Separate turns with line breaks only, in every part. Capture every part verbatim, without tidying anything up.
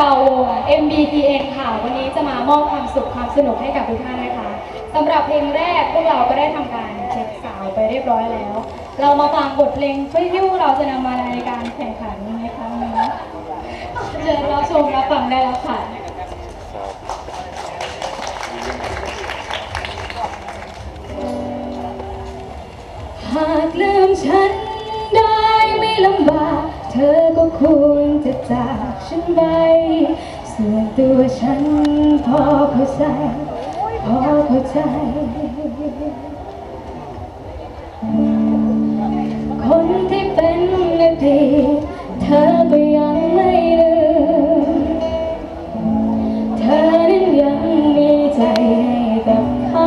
เราวง เอ็ม บี ที เอ็น ค่ะวันนี้จะมามอบความสุขความสนุกให้กับทุกท่านนะคะสำหรับเพลงแรกพวกเราก็ได้ทำการเช็คสาวไปเรียบร้อยแล้วเรามาฟังบทเพลงที่พวกเราจะนำมาในการแข่งขันในครั้งนี้เชิญรับชมรับฟังได้แล้วค่ะหากลืมฉันได้ไม่ลำบากเธอก็ควรจะจากฉันไปส่วนตัวฉันพอเข้าใจพอเข้าใจคนที่เป็นอดีตเธอก็ยังไม่ลืมเธอนั้นยังมีใจให้กับเขา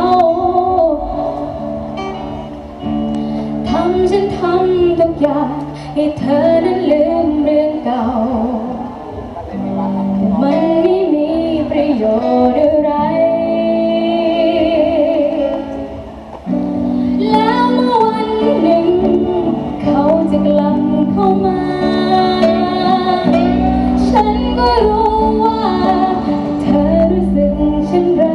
ทำฉันทำทุกอย่างให้เธอนั้นลืมเรื่องเก่าแต่มันไม่มีประโยชน์อะไรแล้วเมื่อวันหนึ่งเขาจะกลับเข้ามาฉันก็รู้ว่าเธอรู้สึกเช่นไร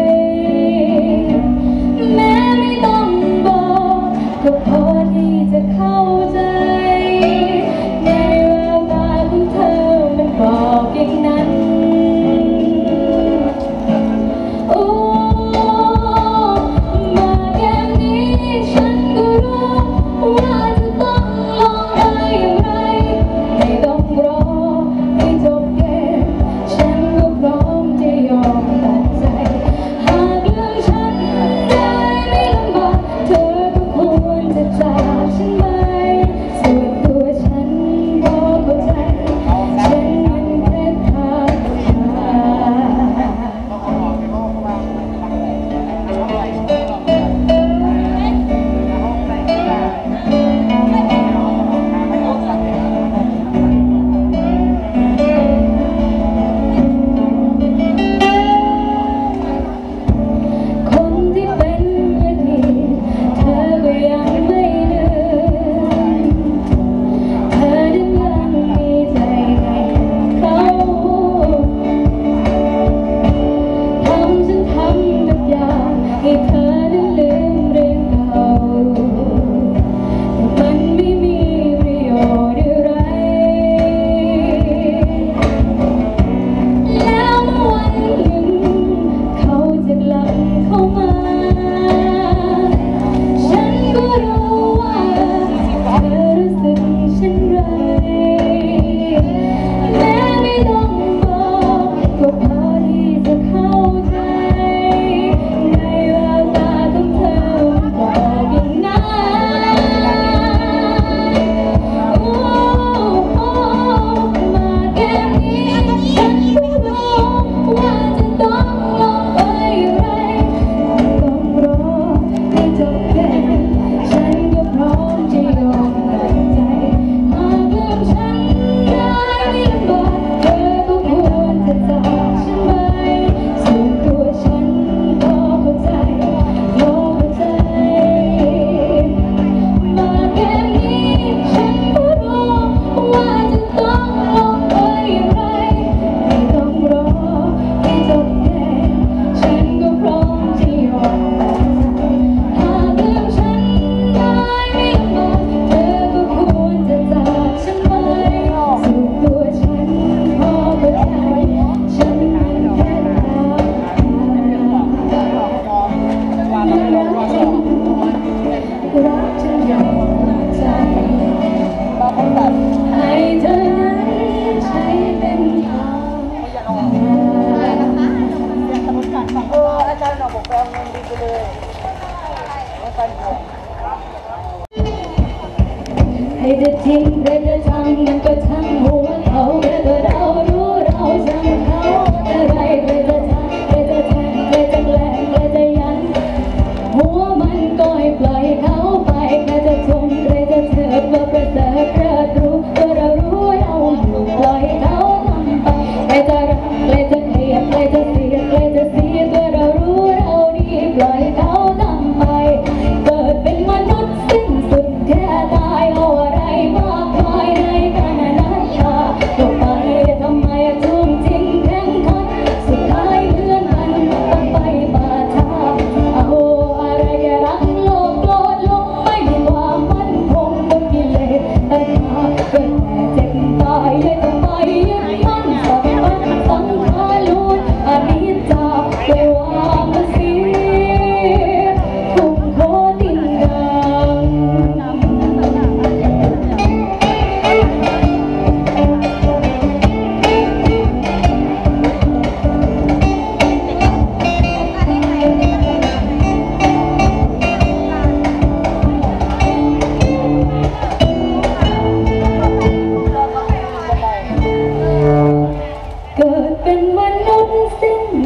แม้ไม่ต้องบอกก็พอที่จะเข้าใจในแววตาของเธอมันบอกอย่างนั้น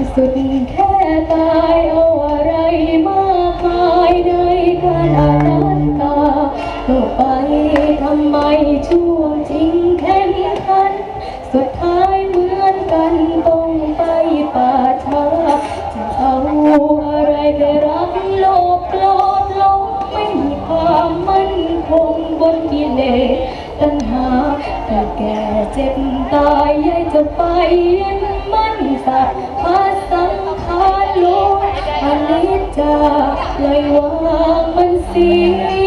สุดแค่ตายเอาอะไรมากมายในการอนัตตาโลกไปทำไมช่วงจริงแข่งขันสุดท้ายเหมือนกันต้องไปป่าช้าจะเอาอะไรไปรักโลกโลดลงไม่มีความมั่นคงบนกิเลสตัณหาแต่แก่เจ็บตายยายจะไปยันมันสัตว์พาสังขารโลกอนิจจาเลยวางมันเสีย